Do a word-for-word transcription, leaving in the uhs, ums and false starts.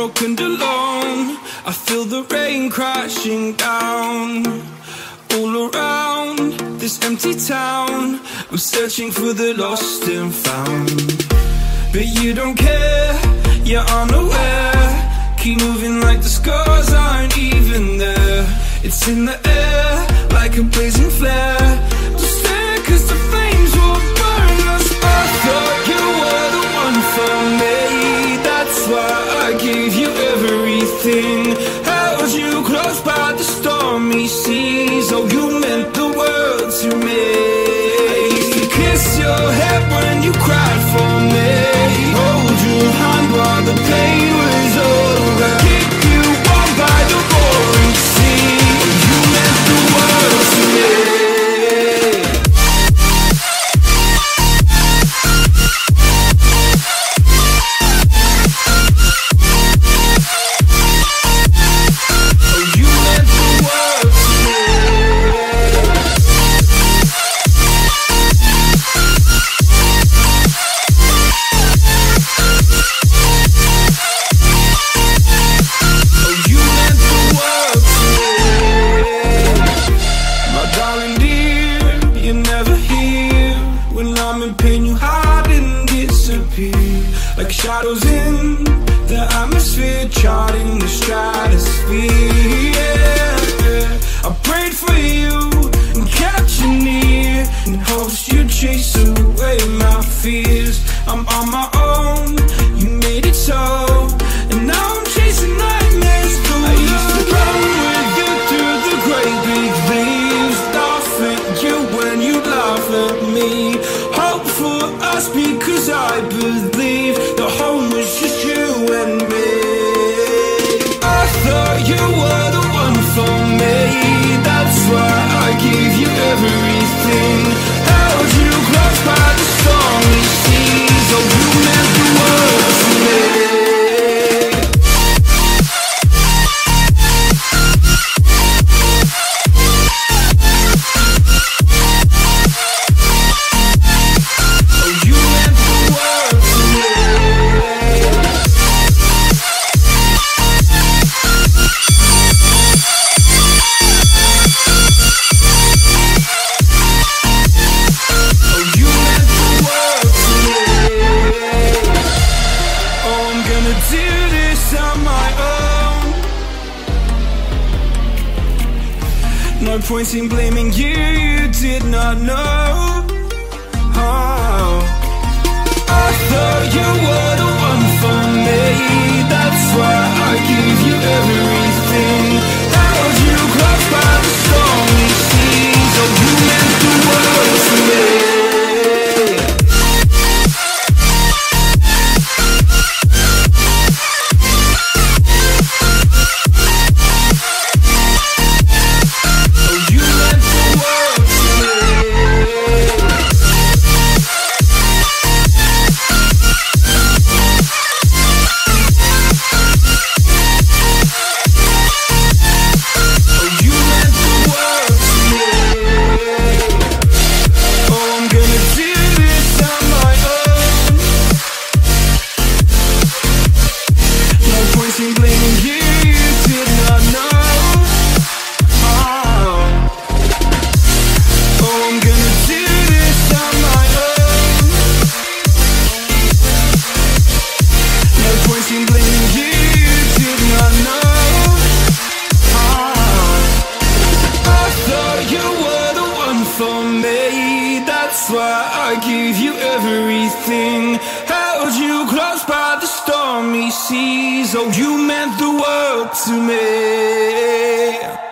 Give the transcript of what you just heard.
broken and alone. I feel the rain crashing down all around this empty town. I'm searching for the lost and found, but you don't care, you're unaware. Keep moving like the scars aren't even there. It's in the air like a blazing flare. Don't stare cause the flames will burn us. I thought you were the one for me, that's why I gave you everything. Held you close by the stormy seas. Oh, you meant the world to me. I used to kiss your head when you cried for me, hold your hand while the pain was over, keep you warm by the roaring sea. You meant the world to me. Like shadows in the atmosphere, charting the stratosphere. Yeah. I prayed for you and kept you near in hopes you'd chase away my fears. I'm on my own, you made it so, and now I'm chasing nightmares too. I used to run with you through the great big leaves, laugh at you when you laugh at me. Hope for us because I believe the home was just you and me. I thought you were the one for me, that's why I gave you everything. Held you close by the stormy seas. Oh, you meant the world to me. No point in blaming you, you did not know. Oh, I thought you were the one for me, that's why I gave you everything. Held you close by the stormy seas. Oh, you meant the world to me. That's why I gave you everything. Held you close by the stormy seas. Oh, you meant the world to me.